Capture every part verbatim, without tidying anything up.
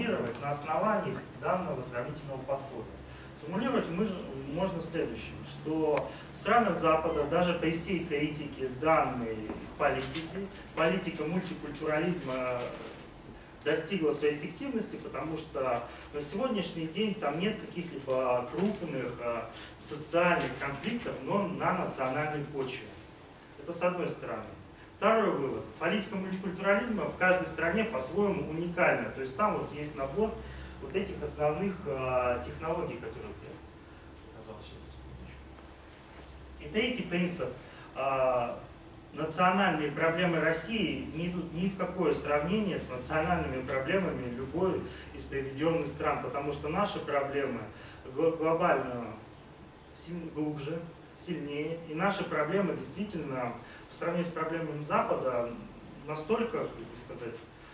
сформулировать на основании данного сравнительного подхода. Сформулировать мы, можно в следующем, что в странах Запада даже при всей критике данной политики, политика мультикультурализма достигла своей эффективности, потому что на сегодняшний день там нет каких-либо крупных социальных конфликтов, но на национальной почве. Это с одной стороны. Второй вывод. Политика мультикультурализма в каждой стране по-своему уникальна. То есть там вот есть набор вот этих основных э, технологий, которые я показал сейчас. И третий принцип. Э, национальные проблемы России не идут ни в какое сравнение с национальными проблемами любой из приведенных стран, потому что наши проблемы глобально глубже, сильнее, и наши проблемы действительно по сравнению с проблемами Запада настолько, как бы сказать,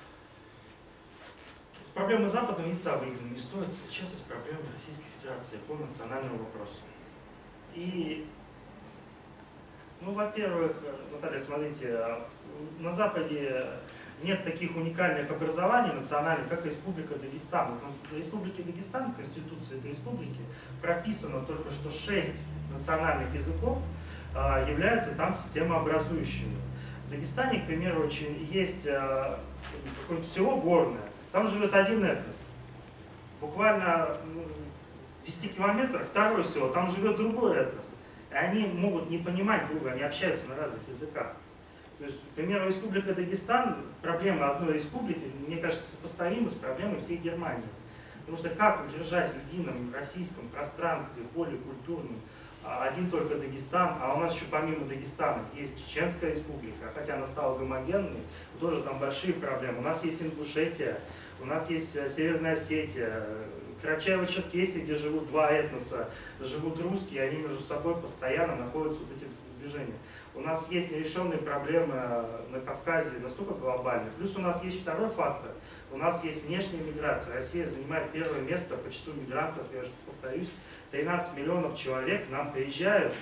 проблемы Запада яйца выиграны, не стоит сейчас с проблемами Российской Федерации по национальному вопросу. И, ну, во-первых, Наталья, смотрите, на Западе нет таких уникальных образований национальных, как Республика Дагестан. В Республике Дагестан, в Конституции этой республики, прописано только что шесть национальных языков а, являются там системообразующими. В Дагестане, к примеру, очень есть а, какое-то село горное, там живет один этнос. Буквально ну, в десяти километрах второе село, там живет другой этнос. И они могут не понимать друга, они общаются на разных языках. То есть, к примеру, Республика Дагестан, проблема одной республики, мне кажется, сопоставима с проблемой всей Германии. Потому что как удержать в едином российском пространстве, поле культурном, один только Дагестан, а у нас еще помимо Дагестана есть Чеченская республика, хотя она стала гомогенной, тоже там большие проблемы. У нас есть Ингушетия, у нас есть Северная Осетия, Карачаево-Черкесия, где живут два этноса, живут русские, они между собой постоянно находятся вот эти движения. У нас есть нерешенные проблемы на Кавказе, настолько глобальные. Плюс у нас есть второй фактор. У нас есть внешняя миграция. Россия занимает первое место по числу мигрантов, я же повторюсь, тринадцать миллионов человек к нам приезжают.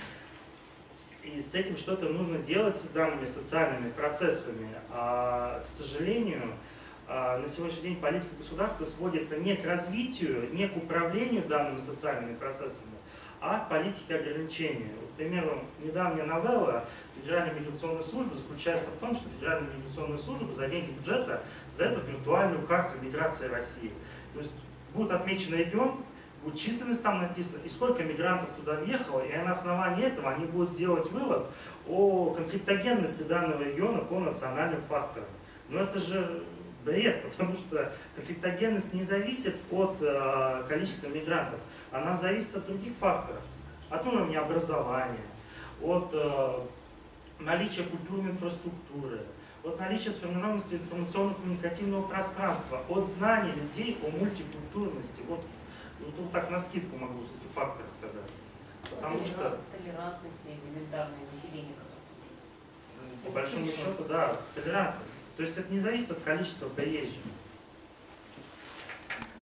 И с этим что-то нужно делать с данными социальными процессами. А, к сожалению, на сегодняшний день политика государства сводится не к развитию, не к управлению данными социальными процессами, а к политике ограничения. Вот, к примеру, недавняя новелла Федеральной миграционной службы заключается в том, что Федеральная миграционная служба за деньги бюджета создает виртуальную карту миграции России. То есть будет отмечен регион, будет численность там написана, и сколько мигрантов туда въехало, и на основании этого они будут делать вывод о конфликтогенности данного региона по национальным факторам. Но это же бред, потому что конфликтогенность не зависит от э, количества мигрантов, она зависит от других факторов, от уровня образования, от э, наличия культурной инфраструктуры, от наличия сформированности информационно-коммуникативного пространства, от знаний людей о мультикультурности. Вот, вот, вот так навскидку могу эти факторы сказать. Потому что толерантности, элементарное население. По большому счету, да, толерантность. То есть это не зависит от количества приезжих.